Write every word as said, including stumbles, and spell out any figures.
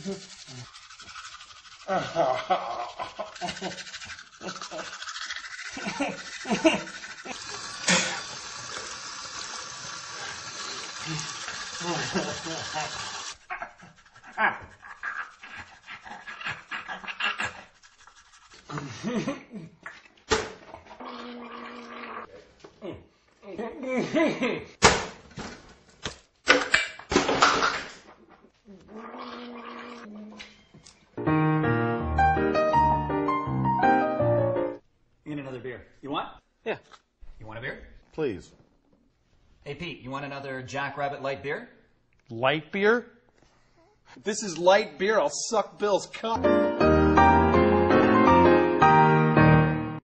Need another beer. You want? Yeah. You want a beer? Please. Hey, Pete, you want another Jackrabbit light beer? Light beer? If this is light beer, I'll suck Bill's cock.